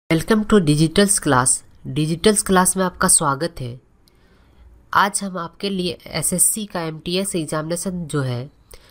Welcome to digitals class में आपका स्वागत है। आज हम आपके लिए एसएससी का एमटीएस एग्जामिनेशन जो है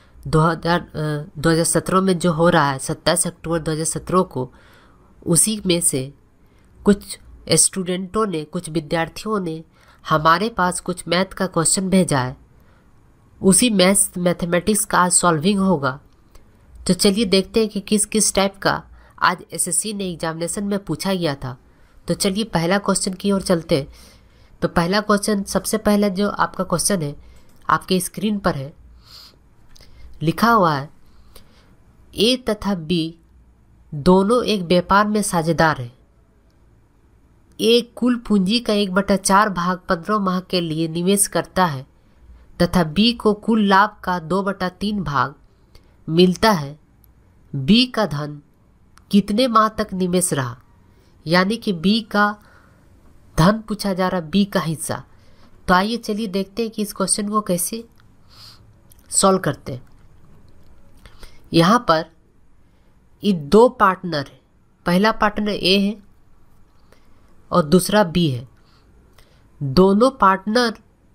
2017 में जो हो रहा है 27 अक्टूबर 2017 को, उसी में से कुछ स्टूडेंटों ने, कुछ विद्यार्थियों ने हमारे पास कुछ मैथ का क्वेश्चन भेजा है। उसी मैथमेटिक्स का आज सॉल्विंग होगा। तो चलिए देखते हैं कि किस किस टाइप का आज एसएससी ने एग्जामिनेशन में पूछा गया था। तो चलिए पहला क्वेश्चन की ओर चलते हैं। तो पहला क्वेश्चन, सबसे पहला जो आपका क्वेश्चन है आपके स्क्रीन पर है, लिखा हुआ है ए तथा बी दोनों एक व्यापार में साझेदार हैं। ए कुल पूंजी का 1/4 भाग 15 माह के लिए निवेश करता है तथा बी को कुल लाभ का 2/3 भाग मिलता है। बी का धन कितने माह तक निवेश रहा, यानी कि बी का धन पूछा जा रहा, बी का हिस्सा। तो आइए चलिए देखते हैं कि इस क्वेश्चन को कैसे सॉल्व करते हैं। यहाँ पर ये दो पार्टनर है, पहला पार्टनर ए है और दूसरा बी है। दोनों पार्टनर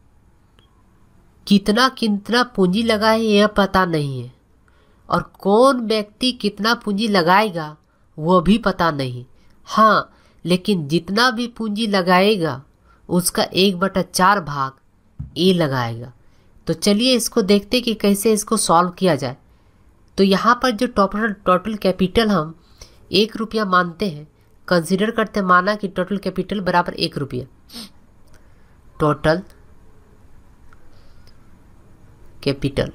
कितना कितना पूंजी लगाए यह पता नहीं है, और कौन व्यक्ति कितना पूंजी लगाएगा वो भी पता नहीं। हाँ, लेकिन जितना भी पूंजी लगाएगा उसका 1/4 भाग ए लगाएगा। तो चलिए इसको देखते कि कैसे इसको सॉल्व किया जाए। तो यहाँ पर जो टोटल कैपिटल हम 1 रुपया मानते हैं, कंसीडर करते हैं, माना कि टोटल कैपिटल बराबर 1 रुपया। टोटल कैपिटल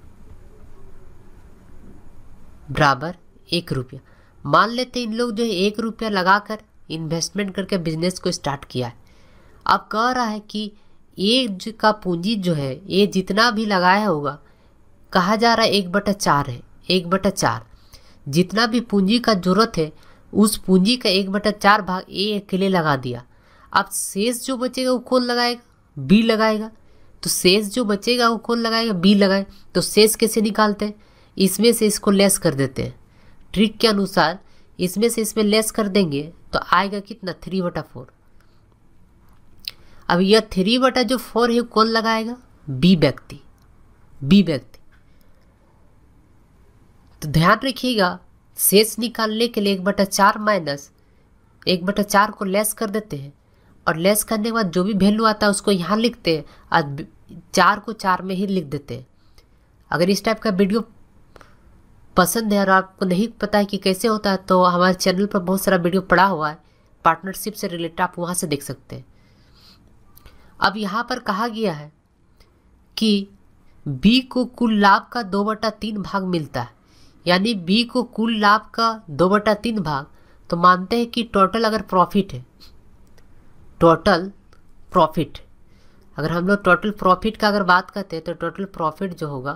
बराबर 1 रुपया मान लेते हैं। इन लोग जो है 1 रुपया लगाकर इन्वेस्टमेंट करके बिजनेस को स्टार्ट किया है। अब कह रहा है कि ए का पूंजी जो है, ये जितना भी लगाया होगा, कहा जा रहा है 1/4 है। 1/4 जितना भी पूंजी का जरूरत है उस पूंजी का 1/4 भाग ए अकेले लगा दिया। अब शेष जो बचेगा वो कौन लगाएगा? बी लगाएगा। तो शेष जो बचेगा वो कौन लगाएगा? बी लगाए। तो शेष कैसे निकालते हैं? इसमें से इसको लेस कर देते हैं। ट्रिक के अनुसार इसमें से इसमें लेस कर देंगे तो आएगा कितना? 3/4। अब यह 3/4 है कौन लगाएगा? बी व्यक्ति। तो ध्यान रखिएगा, शेष निकालने के लिए 1/4 माइनस 1/4 को लेस कर देते हैं, और लेस करने के बाद जो भी वैल्यू आता है उसको यहाँ लिखते हैं और 4 को 4 में ही लिख देते हैं। अगर इस टाइप का वीडियो पसंद है और आपको नहीं पता है कि कैसे होता है, तो हमारे चैनल पर बहुत सारा वीडियो पड़ा हुआ है पार्टनरशिप से रिलेटेड, आप वहाँ से देख सकते हैं। अब यहाँ पर कहा गया है कि बी को कुल लाभ का 2/3 भाग मिलता है, यानी बी को कुल लाभ का 2/3 भाग। तो मानते हैं कि टोटल अगर प्रॉफिट है, टोटल प्रॉफिट, अगर हम लोग टोटल प्रॉफिट का अगर बात करते हैं तो टोटल प्रॉफिट जो होगा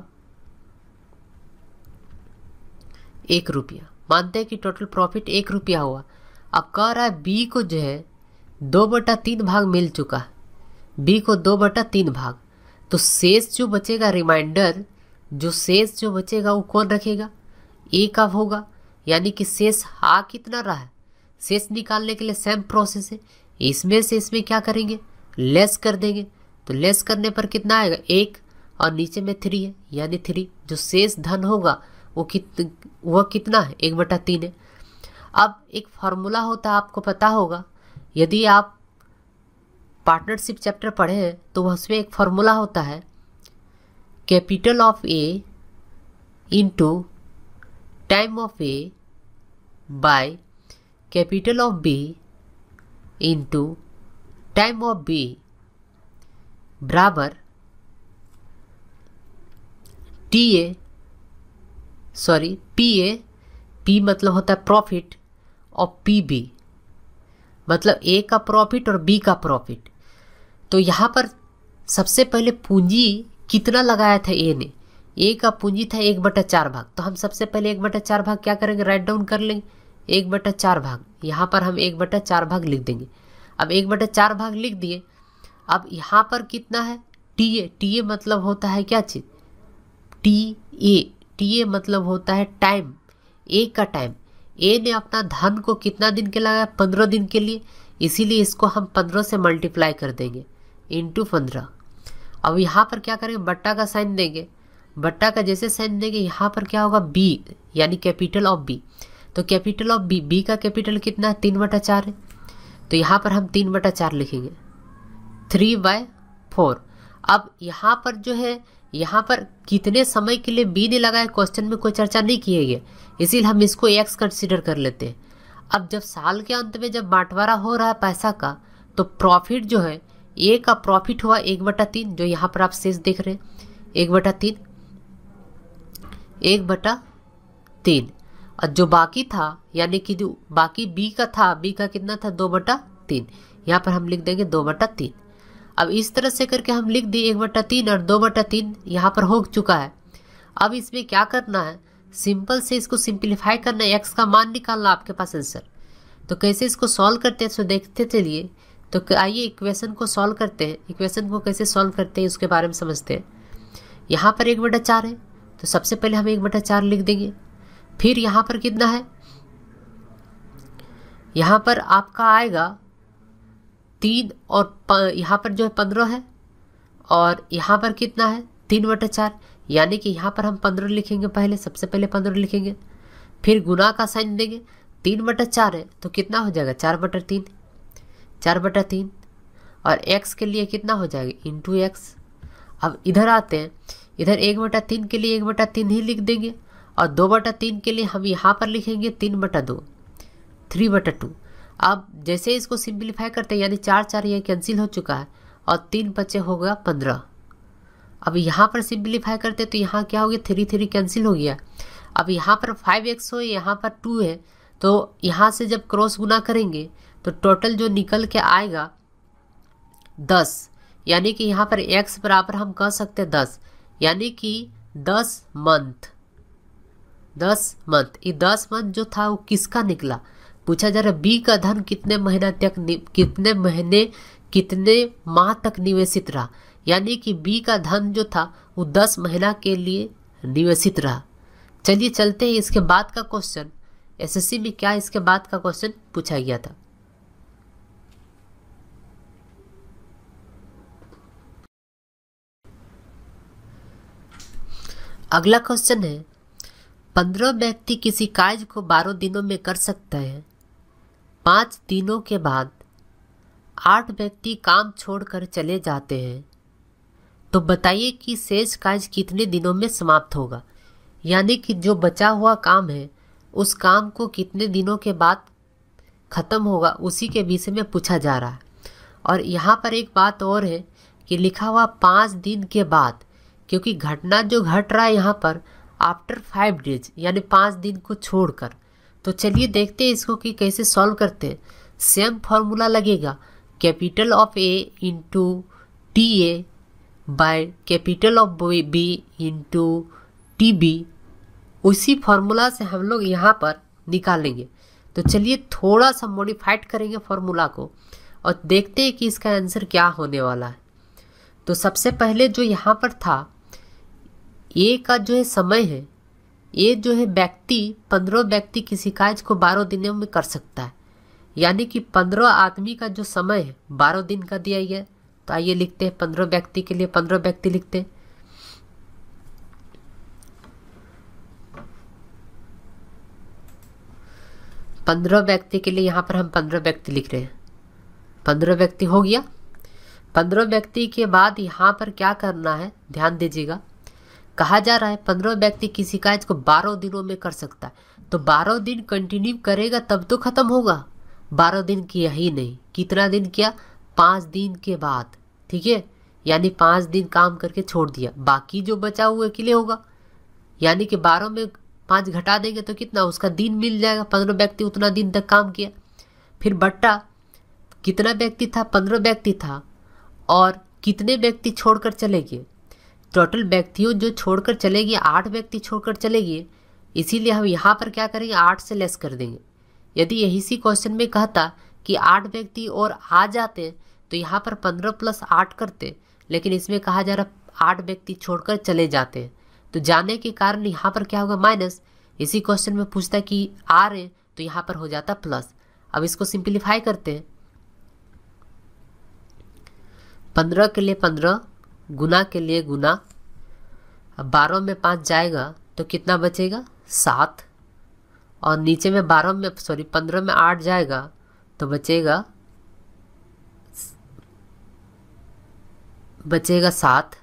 1 रुपया। मानते हैं कि टोटल प्रॉफिट 1 रुपया हुआ। अब कह रहा है बी को जो है 2/3 भाग मिल चुका है, बी को 2/3 भाग। तो शेष जो बचेगा, रिमाइंडर जो शेष जो बचेगा वो कौन रखेगा? ए का होगा, यानी कि शेष आ कितना रहा है। शेष निकालने के लिए सेम प्रोसेस है, इसमें से इसमें क्या करेंगे? लेस कर देंगे। तो लेस करने पर कितना आएगा? 1, और नीचे में 3 है, यानी 3। जो शेष धन होगा वो कितना है? 1/3 है। अब एक फार्मूला होता है, आपको पता होगा, यदि आप पार्टनरशिप चैप्टर पढ़े हैं तो उसमें एक फार्मूला होता है, capital of A into time of A by capital of B into time of B बराबर पी मतलब होता है प्रॉफिट, और पी बी मतलब ए का प्रॉफिट और बी का प्रॉफिट। तो यहाँ पर सबसे पहले पूंजी कितना लगाया था ए ने? ए का पूंजी था 1/4 भाग। तो हम सबसे पहले 1/4 भाग क्या करेंगे? राइट डाउन कर लेंगे 1/4 भाग। यहाँ पर हम 1/4 भाग लिख देंगे। अब 1/4 भाग लिख दिए। अब यहाँ पर कितना है? टी ए मतलब होता है क्या चीज़? टी ए मतलब होता है टाइम, ए का टाइम। ए ने अपना धन को कितना दिन के लगाया, 15 दिन के लिए, इसीलिए इसको हम 15 से मल्टीप्लाई कर देंगे इंटू 15। अब यहाँ पर क्या करेंगे, बट्टा का साइन देंगे, बट्टा का जैसे साइन देंगे यहाँ पर क्या होगा, बी यानी कैपिटल ऑफ बी। तो कैपिटल ऑफ बी, बी का कैपिटल कितना है, 3/4 है, तो यहाँ पर हम 3/4 लिखेंगे, 3/4। अब यहाँ पर जो है, यहाँ पर कितने समय के लिए बी ने लगाया, क्वेश्चन में कोई चर्चा नहीं किए गए, इसीलिए हम इसको एक्स कंसीडर कर लेते हैं। अब जब साल के अंत में जब बंटवारा हो रहा है पैसा का, तो प्रॉफिट जो है, ए का प्रॉफिट हुआ 1/3, जो यहाँ पर आप शेष देख रहे हैं 1/3, 1/3। और जो बाकी था यानी कि जो बाकी बी का था, बी का कितना था, 2/3, यहाँ पर हम लिख देंगे 2/3। अब इस तरह से करके हम लिख दिए 1/3 और 2/3 यहाँ पर हो चुका है। अब इसमें क्या करना है, सिंपल से इसको सिंप्लीफाई करना है, एक्स का मान निकालना आपके पास आंसर। तो कैसे इसको सॉल्व करते हैं सो देखते चलिए। तो आइए इक्वेशन को सॉल्व करते हैं, इक्वेशन को कैसे सॉल्व करते हैं उसके बारे में समझते हैं। यहाँ पर 1/4 है, तो सबसे पहले हम 1/4 लिख देंगे। फिर यहाँ पर कितना है, यहाँ पर आपका आएगा 3 और यहाँ पर जो है 15 है, और यहाँ पर कितना है 3/4, यानी कि यहाँ पर हम 15 लिखेंगे, पहले सबसे पहले 15 लिखेंगे, फिर गुना का साइन देंगे, 3/4 है तो कितना हो जाएगा 4/3, 4/3, और x के लिए कितना हो जाएगा इंटू एक्स। अब इधर आते हैं, इधर 1/3 के लिए 1/3 ही लिख देंगे, और 2/3 के लिए हम यहाँ पर लिखेंगे 3/2, 3/2। अब जैसे इसको सिंप्लीफाई करते हैं, यानी 4 ये कैंसिल हो चुका है, और 3 बचे हो गया 15। अब यहाँ पर सिंप्लीफाई करते तो यहाँ क्या हो गया, 3 कैंसिल हो गया। अब यहाँ पर 5x हो, यहाँ पर 2 है, तो यहाँ से जब क्रॉस गुना करेंगे तो टोटल जो निकल के आएगा 10, यानी कि यहाँ पर x बराबर हम कह सकते हैं 10, यानी कि 10 मंथ। 10 मंथ, ये 10 मंथ जो था वो किसका निकला, पूछा जा रहा है बी का धन कितने महीना तक, कितने माह तक निवेशित रहा, यानी कि बी का धन जो था वो 10 महीना के लिए निवेशित रहा। चलिए चलते हैं इसके बाद का क्वेश्चन, एसएससी में क्या इसके बाद का क्वेश्चन पूछा गया था। अगला क्वेश्चन है, 15 व्यक्ति किसी कार्य को 12 दिनों में कर सकते हैं। 5 दिनों के बाद 8 व्यक्ति काम छोड़कर चले जाते हैं, तो बताइए कि शेष कार्य कितने दिनों में समाप्त होगा, यानी कि जो बचा हुआ काम है उस काम को कितने दिनों के बाद खत्म होगा, उसी के विषय में पूछा जा रहा है। और यहाँ पर एक बात और है कि लिखा हुआ 5 दिन के बाद, क्योंकि घटना जो घट रहा है यहाँ पर आफ्टर 5 डेज, यानी 5 दिन को छोड़कर। तो चलिए देखते हैं इसको कि कैसे सॉल्व करते हैं। सेम फॉर्मूला लगेगा, capital of A into T A by capital of B into T B, उसी फॉर्मूला से हम लोग यहाँ पर निकालेंगे। तो चलिए थोड़ा सा मॉडिफाइड करेंगे फॉर्मूला को और देखते हैं कि इसका आंसर क्या होने वाला है। तो सबसे पहले जो यहाँ पर था, ए का जो है समय है, ये जो है व्यक्ति 15 व्यक्ति किसी कार्य को 12 दिनों में कर सकता है, यानी कि 15 आदमी का जो समय है 12 दिन का दिया गया। तो आइए लिखते हैं 15 व्यक्ति के लिए 15 व्यक्ति लिखते हैं। पंद्रह व्यक्ति के लिए यहाँ पर हम 15 व्यक्ति लिख रहे हैं। 15 व्यक्ति हो गया। 15 व्यक्ति के बाद यहाँ पर क्या करना है, ध्यान दीजिएगा। कहा जा रहा है 15 व्यक्ति किसी कार्य को 12 दिनों में कर सकता है, तो 12 दिन कंटिन्यू करेगा तब तो खत्म होगा। 12 दिन किया ही नहीं, कितना दिन किया, 5 दिन के बाद, ठीक है, यानी 5 दिन काम करके छोड़ दिया, बाकी जो बचा हुआ के लिए होगा, यानी कि 12 में 5 घटा देंगे तो कितना, उसका दिन मिल जाएगा। 15 व्यक्ति उतना दिन तक काम किया। फिर बट्टा कितना व्यक्ति था, 15 व्यक्ति था, और कितने व्यक्ति छोड़कर चले गए, टोटल व्यक्तियों जो छोड़कर चले गए 8 व्यक्ति छोड़कर चले गए, इसीलिए हम यहाँ पर क्या करेंगे, 8 से लेस कर देंगे। यदि यही सी क्वेश्चन में कहता कि 8 व्यक्ति और आ जाते तो यहाँ पर 15 + 8 करते, लेकिन इसमें कहा जा रहा 8 व्यक्ति छोड़कर चले जाते हैं, तो जाने के कारण यहाँ पर क्या होगा, माइनस। इसी क्वेश्चन में पूछता है कि आ रहे तो यहाँ पर हो जाता प्लस। अब इसको सिंप्लीफाई करते हैं। 15 के लिए 15, गुना के लिए गुना। अब 12 में 5 जाएगा तो कितना बचेगा 7, और नीचे में 15 में 8 जाएगा तो बचेगा 7।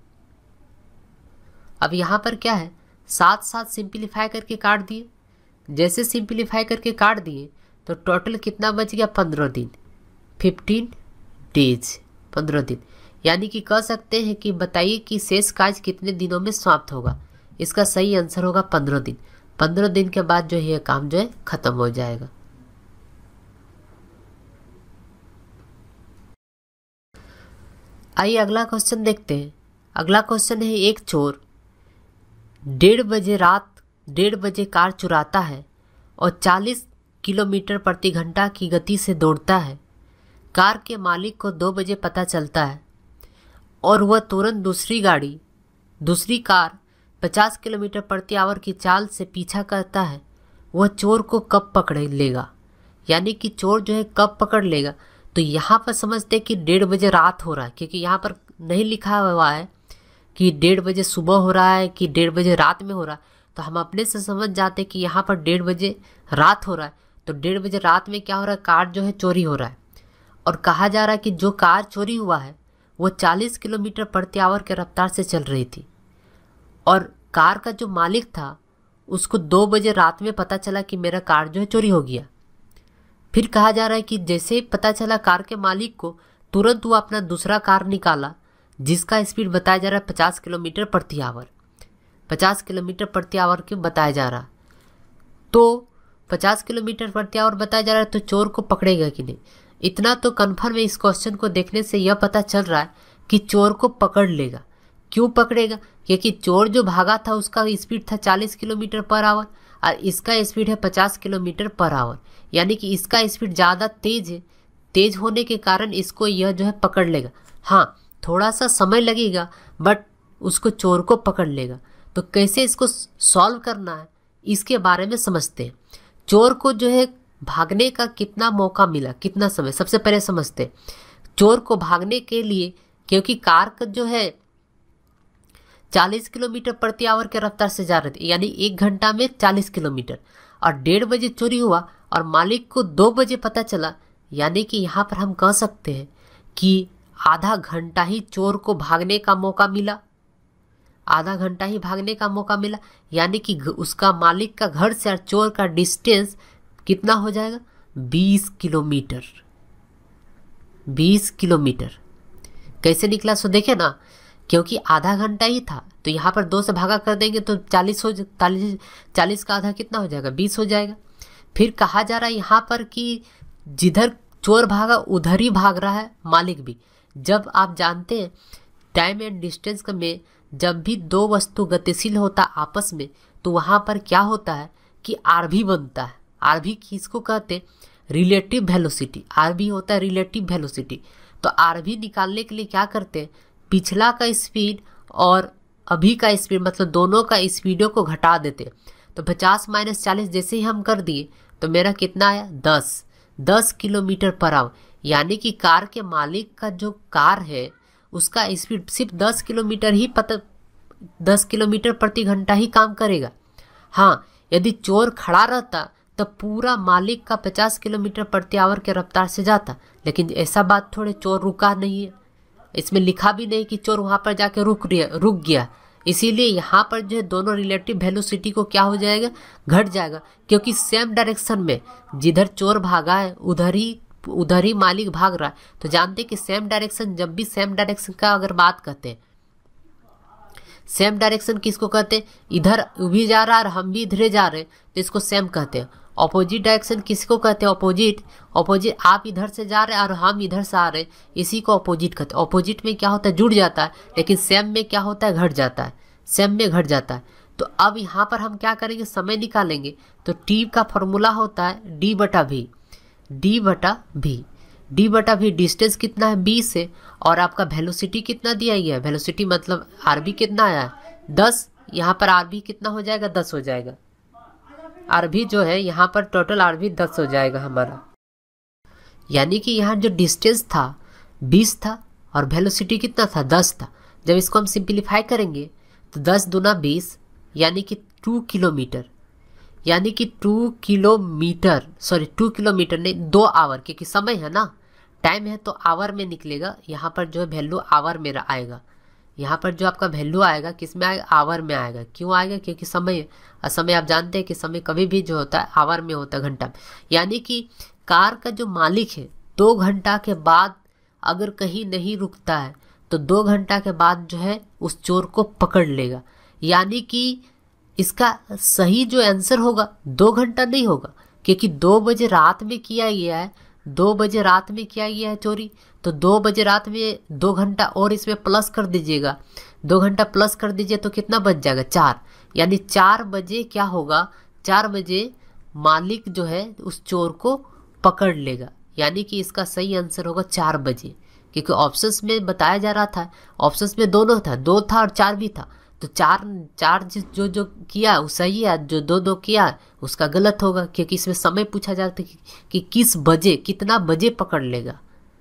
अब यहाँ पर क्या है, 7 सिंप्लीफाई करके काट दिए। जैसे सिंप्लीफाई करके काट दिए तो टोटल कितना बच गया 15 दिन, 15 डेज, 15 दिन। यानी कि कह सकते हैं कि बताइए कि शेष कार्य कितने दिनों में समाप्त होगा। इसका सही आंसर होगा 15 दिन। 15 दिन के बाद जो है ये काम जो है खत्म हो जाएगा। आइए अगला क्वेश्चन देखते हैं। अगला क्वेश्चन है, एक चोर 1:30 बजे कार चुराता है और 40 किलोमीटर प्रति घंटा की गति से दौड़ता है। कार के मालिक को 2 बजे पता चलता है और वह तुरंत दूसरी कार 50 किलोमीटर प्रति आवर की चाल से पीछा करता है। वह चोर को कब पकड़ लेगा? यानी कि चोर जो है कब पकड़ लेगा। तो यहाँ पर समझते हैं कि 1:30 बजे रात हो रहा है, क्योंकि यहाँ पर नहीं लिखा हुआ है कि 1:30 बजे सुबह हो रहा है कि 1:30 बजे रात में हो रहा है। तो हम अपने से समझ जाते हैं कि यहाँ पर 1:30 बजे रात हो रहा है। तो 1:30 बजे रात में क्या हो रहा है, कार जो है चोरी हो रहा है। और कहा जा रहा है कि जो कार चोरी हुआ है वो 40 किलोमीटर प्रति आवर के रफ्तार से चल रही थी, और कार का जो मालिक था उसको 2 बजे रात में पता चला कि मेरा कार जो है चोरी हो गया। फिर कहा जा रहा है कि जैसे ही पता चला कार के मालिक को, तुरंत वो अपना दूसरा कार निकाला जिसका स्पीड बताया जा रहा है 50 किलोमीटर प्रति आवर। 50 किलोमीटर प्रति आवर क्यों बताया जा रहा, तो 50 किलोमीटर प्रति आवर बताया जा रहा है तो चोर को पकड़ेगा कि नहीं। इतना तो कन्फर्म है, इस क्वेश्चन को देखने से यह पता चल रहा है कि चोर को पकड़ लेगा। क्यों पकड़ेगा? क्योंकि चोर जो भागा था उसका स्पीड था 40 किलोमीटर पर आवर और इसका स्पीड है 50 किलोमीटर पर आवर। यानी कि इसका स्पीड ज़्यादा तेज है। तेज होने के कारण इसको यह जो है पकड़ लेगा। हाँ, थोड़ा सा समय लगेगा बट उसको चोर को पकड़ लेगा। तो कैसे इसको सॉल्व करना है इसके बारे में समझते हैं। चोर को जो है भागने का कितना मौका मिला, कितना समय, सबसे पहले समझते हैं। चोर को भागने के लिए, क्योंकि कार का जो है 40 किलोमीटर प्रति आवर के रफ्तार से जा रहे थे, यानी 1 घंटा में 40 किलोमीटर, और 1:30 बजे चोरी हुआ और मालिक को 2 बजे पता चला। यानी कि यहाँ पर हम कह सकते हैं कि आधा घंटा ही चोर को भागने का मौका मिला। आधा घंटा ही भागने का मौका मिला, यानी कि उसका मालिक का घर से चोर का डिस्टेंस कितना हो जाएगा, 20 किलोमीटर। 20 किलोमीटर कैसे निकला सो देखे ना, क्योंकि आधा घंटा ही था तो यहाँ पर 2 से भागा कर देंगे तो 40 का आधा कितना हो जाएगा, 20 हो जाएगा। फिर कहा जा रहा है यहाँ पर कि जिधर चोर भागा उधर ही भाग रहा है मालिक भी। जब आप जानते हैं टाइम एंड डिस्टेंस में जब भी 2 वस्तु गतिशील होता आपस में तो वहाँ पर क्या होता है कि आरवी बनता है। आरवी किसको कहते हैं, रिलेटिव वेलोसिटी। आरवी होता है रिलेटिव वेलोसिटी। तो आरवी निकालने के लिए क्या करते हैं, पिछला का स्पीड और अभी का स्पीड मतलब दोनों का स्पीडों को घटा देते हैं। तो 50 - 40 जैसे ही हम कर दिए तो मेरा कितना आया, 10 किलोमीटर पर आवर। यानी कि कार के मालिक का जो कार है उसका स्पीड सिर्फ 10 किलोमीटर प्रति घंटा ही काम करेगा। हाँ, यदि चोर खड़ा रहता तब पूरा मालिक का 50 किलोमीटर प्रति आवर के रफ्तार से जाता, लेकिन ऐसा बात थोड़े, चोर रुका नहीं है। इसमें लिखा भी नहीं कि चोर वहाँ पर जाके रुक गया। इसीलिए यहाँ पर जो है दोनों रिलेटिव वेलोसिटी को क्या हो जाएगा, घट जाएगा, क्योंकि सेम डायरेक्शन में जिधर चोर भागा है उधर ही मालिक भाग रहा है। तो जानते हैं कि सेम डायरेक्शन, जब भी सेम डायरेक्शन का अगर बात करते हैं, सेम डायरेक्शन किसको कहते हैं, इधर भी जा रहा है और हम भी इधर जा रहे हैं तो इसको सेम कहते हैं। ऑपोजिट डायरेक्शन किसको कहते हैं, ऑपोजिट आप इधर से जा रहे हैं और हम इधर से आ रहे हैं, इसी को ऑपोजिट कहते हैं। ऑपोजिट में क्या होता है, जुड़ जाता है, लेकिन सेम में क्या होता है, घट जाता है। सेम में घट जाता है। तो अब यहाँ पर हम क्या करेंगे, समय निकालेंगे। तो टी का फॉर्मूला होता है D/V। D/V डिस्टेंस कितना है, 20 है, और आपका वेलोसिटी कितना दिया गया है, वेलोसिटी मतलब आरबी कितना आया है, 10। यहाँ पर आरबी कितना हो जाएगा, 10 हो जाएगा। आरबी जो है यहाँ पर टोटल आरबी 10 हो जाएगा हमारा, यानी कि यहाँ जो डिस्टेंस था 20 था और वेलोसिटी कितना था 10 था। जब इसको हम सिंप्लीफाई करेंगे तो 10 दूना 20 यानी कि 2 किलोमीटर, यानी कि 2 किलोमीटर, सॉरी 2 किलोमीटर नहीं 2 आवर, क्योंकि समय है ना, टाइम है तो आवर में निकलेगा। यहाँ पर जो वैल्यू आवर में आएगा, यहाँ पर जो आपका वैल्यू आएगा किस में आएगा, आवर में आएगा। क्यों आएगा, क्योंकि समय है, और समय आप जानते हैं कि समय कभी भी जो होता है आवर में होता है, घंटा में। यानी कि कार का जो मालिक है 2 घंटा के बाद अगर कहीं नहीं रुकता है तो 2 घंटा के बाद जो है उस चोर को पकड़ लेगा। यानी कि इसका सही जो आंसर होगा 2 घंटा नहीं होगा, क्योंकि 2 बजे रात में किया गया है, 2 बजे रात में किया गया है चोरी, तो 2 बजे रात में 2 घंटा और इसमें प्लस कर दीजिएगा, 2 घंटा प्लस कर दीजिए तो कितना बच जाएगा 4, यानी 4 बजे क्या होगा, 4 बजे मालिक जो है उस चोर को पकड़ लेगा। यानी कि इसका सही आंसर होगा 4 बजे, क्योंकि ऑप्शंस में बताया जा रहा था, ऑप्शंस में दोनों था, 2 था और 4 भी था, तो 4 जो किया वो सही है, जो 2 किया उसका गलत होगा, क्योंकि इसमें समय पूछा जाता है कि किस बजे, कितना बजे पकड़ लेगा।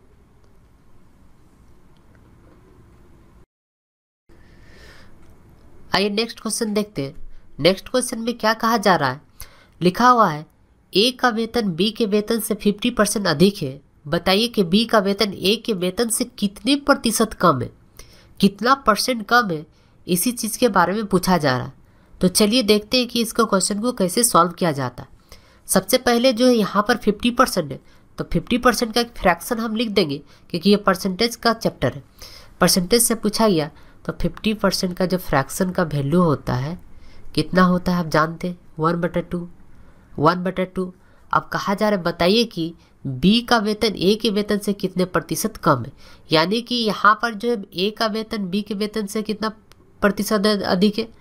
आइए नेक्स्ट क्वेश्चन देखते हैं। नेक्स्ट क्वेश्चन में क्या कहा जा रहा है, लिखा हुआ है ए का वेतन बी के वेतन से 50% अधिक है, बताइए कि बी का वेतन ए के वेतन से कितने प्रतिशत कम है, कितना परसेंट कम है, इसी चीज़ के बारे में पूछा जा रहा है। तो चलिए देखते हैं कि इसको क्वेश्चन को कैसे सॉल्व किया जाता है। सबसे पहले जो है यहाँ पर 50% है, तो 50% का एक फ्रैक्शन हम लिख देंगे, क्योंकि ये परसेंटेज का चैप्टर है, परसेंटेज से पूछा गया। तो 50% का जो फ्रैक्शन का वैल्यू होता है कितना होता है आप जानते हैं, 1/2, 1/2। अब कहा जा रहा है बताइए कि बी का वेतन ए के वेतन से कितने प्रतिशत कम है, यानी कि यहाँ पर जो है ए का वेतन बी के वेतन से कितना प्रतिशत अधिक है,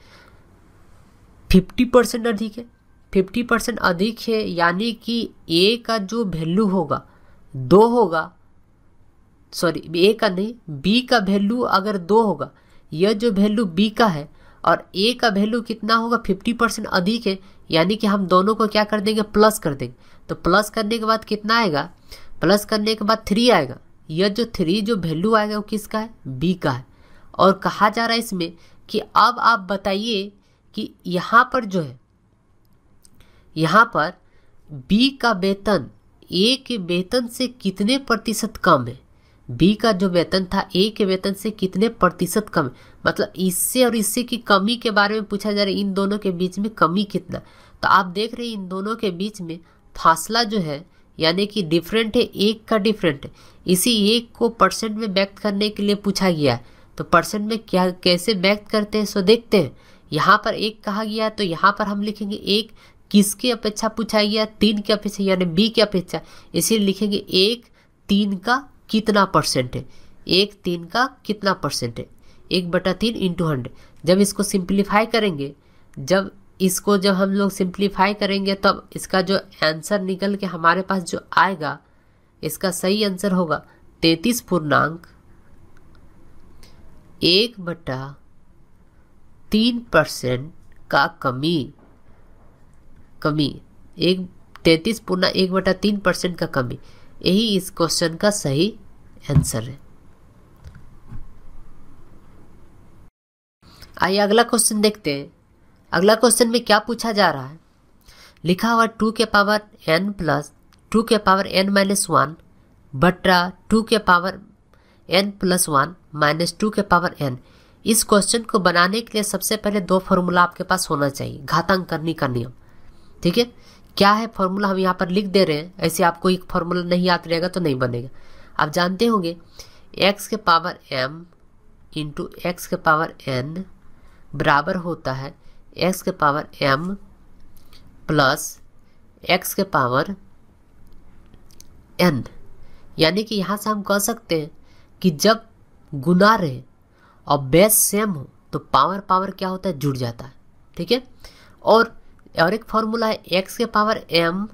50% अधिक है, 50% अधिक है, यानी कि ए का जो वैल्यू होगा 2 होगा, सॉरी ए का नहीं, बी का वैल्यू अगर 2 होगा, यह जो वैल्यू बी का है और ए का वैल्यू कितना होगा 50% अधिक है, यानी कि हम दोनों को क्या कर देंगे, प्लस कर देंगे। तो प्लस करने के बाद कितना आएगा, प्लस करने के बाद 3 आएगा, यह जो 3 जो वैल्यू आएगा वो किसका है, बी का है। और कहा जा रहा है इसमें कि अब आप बताइए कि यहाँ पर जो है, यहाँ पर बी का वेतन ए के वेतन से कितने प्रतिशत कम है, बी का जो वेतन था ए के वेतन से कितने प्रतिशत कम है, मतलब इससे और इससे की कमी के बारे में पूछा जा रहा है, इन दोनों के बीच में कमी कितना। तो आप देख रहे हैं इन दोनों के बीच में फासला जो है यानी कि डिफरेंट है, एक का डिफरेंट है, इसी एक को परसेंट में व्यक्त करने के लिए पूछा गया है। तो परसेंट में क्या कैसे व्यक्त करते हैं सो देखते हैं। यहाँ पर 1 कहा गया है तो यहाँ पर हम लिखेंगे 1 किसके अपेक्षा पूछा गया, 3 की अपेक्षा, यानी बी की अपेक्षा, इसीलिए लिखेंगे 1 3 का कितना परसेंट है, 1 3 का कितना परसेंट है, 1/3 इंटू 100। जब इसको सिंप्लीफाई करेंगे, जब हम लोग सिंप्लीफाई करेंगे तब इसका जो आंसर निकल के हमारे पास जो आएगा, इसका सही आंसर होगा 33.1/3% का कमी 33.1/3% का कमी, यही इस क्वेश्चन का सही आंसर है। आइए अगला क्वेश्चन देखते हैं। अगला क्वेश्चन में क्या पूछा जा रहा है, लिखा हुआ 2 के पावर n प्लस 2 के पावर n माइनस 1 बटा 2 के पावर n प्लस 1 माइनस 2 के पावर n। इस क्वेश्चन को बनाने के लिए सबसे पहले 2 फॉर्मूला आपके पास होना चाहिए, घातांक करने का नियम। ठीक है, क्या है फॉर्मूला हम यहाँ पर लिख दे रहे हैं, ऐसे आपको एक फॉर्मूला नहीं याद रहेगा तो नहीं बनेगा। आप जानते होंगे x के पावर m इंटू एक्स के पावर n बराबर होता है x के पावर m प्लस x के पावर n। यानी कि यहाँ से हम कह सकते हैं कि जब गुना रहे और बेस सेम हो तो पावर क्या होता है, जुड़ जाता है। ठीक है, और एक फॉर्मूला है x के पावर m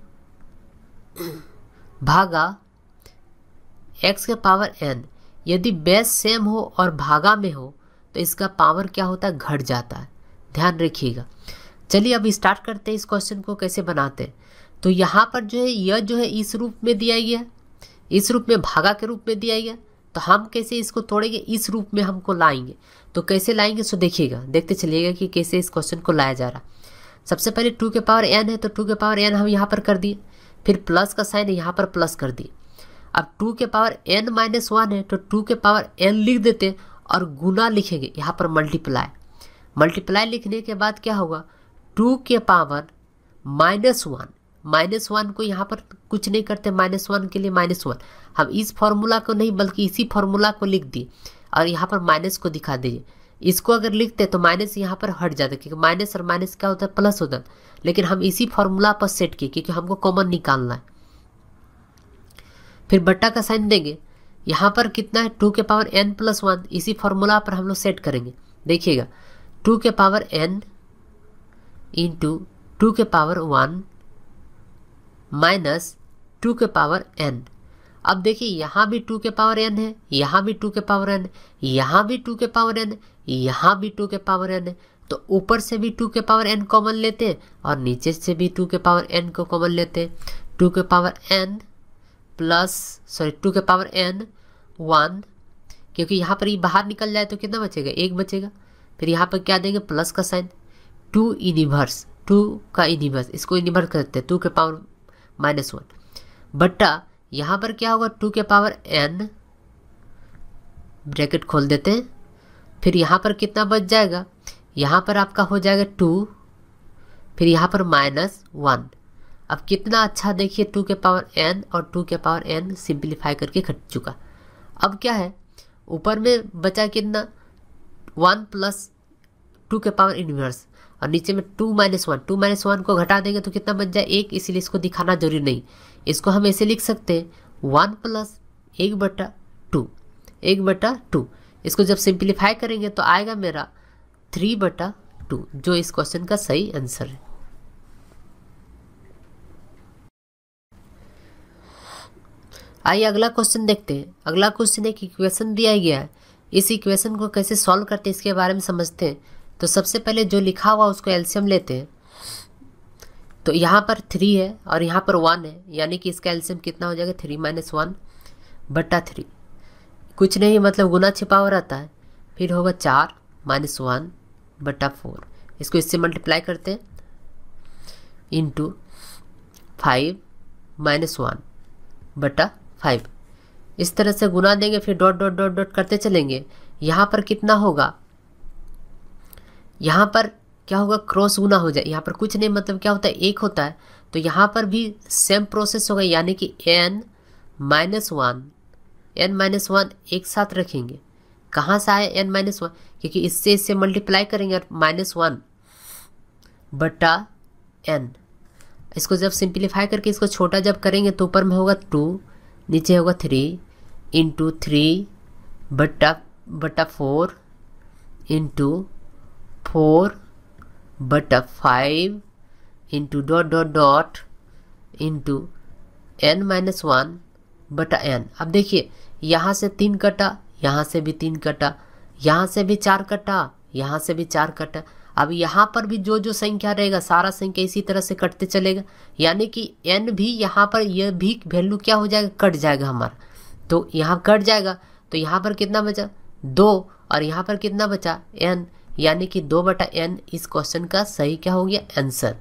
भागा x के पावर n। यदि बेस सेम हो और भागा में हो तो इसका पावर क्या होता है, घट जाता है, ध्यान रखिएगा। चलिए अब स्टार्ट करते हैं इस क्वेश्चन को कैसे बनाते हैं। तो यहाँ पर जो है यह जो है इस रूप में दिया गया है, इस रूप में भागा के रूप में दिया गया, तो हम कैसे इसको तोड़ेंगे, इस रूप में हमको लाएंगे। तो कैसे लाएंगे सो देखिएगा, देखते चलिएगा कि कैसे इस क्वेश्चन को लाया जा रहा। सबसे पहले 2 के पावर n है तो 2 के पावर n हम यहाँ पर कर दिए, फिर प्लस का साइन है यहाँ पर प्लस कर दिए। अब 2 के पावर n माइनस 1 है तो 2 के पावर n लिख देते और गुना लिखेंगे यहाँ पर मल्टीप्लाई। मल्टीप्लाई लिखने के बाद क्या होगा, 2 के पावर -1 को यहाँ पर कुछ नहीं करते, -1 के लिए -1 हम इस फॉर्मूला को नहीं बल्कि इसी फॉर्मूला को लिख दिए और यहाँ पर माइनस को दिखा दीजिए। इसको अगर लिखते तो माइनस यहाँ पर हट जाता, क्योंकि माइनस और माइनस क्या होता है, प्लस होता है, लेकिन हम इसी फॉर्मूला पर सेट किए क्योंकि हमको कॉमन निकालना है। फिर बट्टा का साइन देंगे, यहाँ पर कितना है 2 के पावर n प्लस 1, इसी फॉर्मूला पर हम लोग सेट करेंगे। देखिएगा 2 के पावर n इंटू 2 के पावर 1 माइनस 2 के पावर n। अब देखिए यहाँ भी 2 के पावर n है, यहाँ भी 2 के पावर n, यहाँ भी 2 के पावर n, यहाँ भी 2 के पावर n है, तो ऊपर से भी 2 के पावर n कॉमन लेते हैं और नीचे से भी 2 के पावर n को कॉमन लेते हैं। 2 के पावर n प्लस 2 के पावर n 1, क्योंकि यहाँ पर ये बाहर निकल जाए तो कितना बचेगा, 1 बचेगा। फिर यहाँ पर क्या देंगे, प्लस का साइन, 2 इनवर्स, 2 का इनवर्स, इसको इनवर्स करते हैं 2 के पावर -1 बट्टा यहाँ पर क्या होगा 2 के पावर n, ब्रैकेट खोल देते हैं। फिर यहाँ पर कितना बच जाएगा, यहाँ पर आपका हो जाएगा 2, फिर यहाँ पर -1। अब कितना अच्छा देखिए 2 के पावर n और 2 के पावर n सिंप्लीफाई करके घट चुका। अब क्या है, ऊपर में बचा कितना 1 प्लस 2 के पावर इनवर्स और नीचे में 2 - 1 को घटा देंगे तो कितना बच जाए 1, इसीलिए इसको दिखाना जरूरी नहीं। इसको हम ऐसे लिख सकते हैं 1 प्लस 1/2, 1/2। इसको जब सिंप्लीफाई करेंगे तो आएगा मेरा 3/2, जो इस क्वेश्चन का सही आंसर है। आइए अगला क्वेश्चन देखते हैं। अगला क्वेश्चन एक इक्वेशन दिया गया है, इस इक्वेशन को कैसे सॉल्व करते हैं इसके बारे में समझते हैं। तो सबसे पहले जो लिखा हुआ उसको एलसीएम लेते हैं। तो यहाँ पर 3 है और यहाँ पर 1 है, यानी कि इसका एलसीएम कितना हो जाएगा 3 - 1/3। कुछ नहीं मतलब गुना छिपा हुआ रहता है। फिर होगा 4 - 1/4, इसको इससे मल्टीप्लाई करते हैं इंटू 5 - 1/5। इस तरह से गुना देंगे, फिर डॉट डॉट डॉट डॉट करते चलेंगे। यहाँ पर कितना होगा, यहाँ पर क्या होगा, क्रॉस गुना हो जाए। यहाँ पर कुछ नहीं मतलब क्या होता है 1 होता है, तो यहाँ पर भी सेम प्रोसेस होगा, यानी कि n - 1 एक साथ रखेंगे। कहाँ से आए n - 1, क्योंकि इससे मल्टीप्लाई करेंगे और -1/n। इसको जब सिंप्लीफाई करके इसको छोटा जब करेंगे तो ऊपर में होगा 2, नीचे होगा 3 into 3/4 into 4/5 into dot dot dot into n - 1/n। अब देखिए यहाँ से 3 कटा, यहाँ से भी 3 कटा, यहाँ से भी 4 कटा, यहाँ से भी 4 कटा। अब यहाँ पर भी जो जो संख्या रहेगा सारा संख्या इसी तरह से कटते चलेगा, यानी कि n भी यहाँ पर यह भी वैल्यू क्या हो जाएगा, कट जाएगा हमारा। तो यहाँ कट जाएगा तो यहाँ पर कितना बचा 2 और यहाँ पर कितना बचा n, यानी कि 2/n इस क्वेश्चन का सही क्या हो गया आंसर।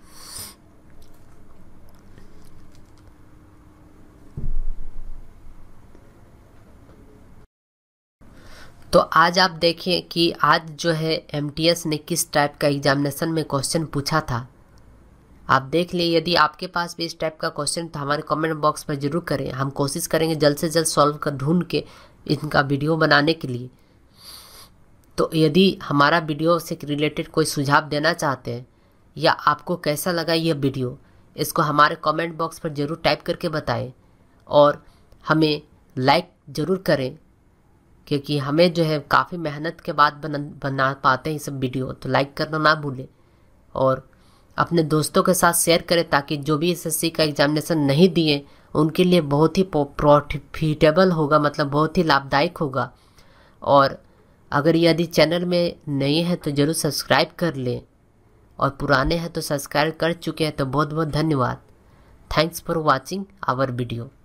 तो आज आप देखिए कि आज जो है एमटीएस ने किस टाइप का एग्जामिनेशन में क्वेश्चन पूछा था। आप देख लिए, यदि आपके पास भी इस टाइप का क्वेश्चन तो हमारे कमेंट बॉक्स पर जरूर करें। हम कोशिश करेंगे जल्द से जल्द सॉल्व कर ढूंढ के इनका वीडियो बनाने के लिए। तो यदि हमारा वीडियो से रिलेटेड कोई सुझाव देना चाहते हैं या आपको कैसा लगा यह वीडियो, इसको हमारे कमेंट बॉक्स पर ज़रूर टाइप करके बताएं और हमें लाइक ज़रूर करें, क्योंकि हमें जो है काफ़ी मेहनत के बाद बना पाते हैं ये सब वीडियो। तो लाइक करना ना भूलें और अपने दोस्तों के साथ शेयर करें, ताकि जो भी एसएससी का एग्जामिनेशन नहीं दिए उनके लिए बहुत ही प्रॉफिटेबल होगा, मतलब बहुत ही लाभदायक होगा। और अगर यदि चैनल में नए हैं तो ज़रूर सब्सक्राइब कर लें और पुराने हैं तो सब्सक्राइब कर चुके हैं तो बहुत बहुत धन्यवाद। Thanks for watching our video.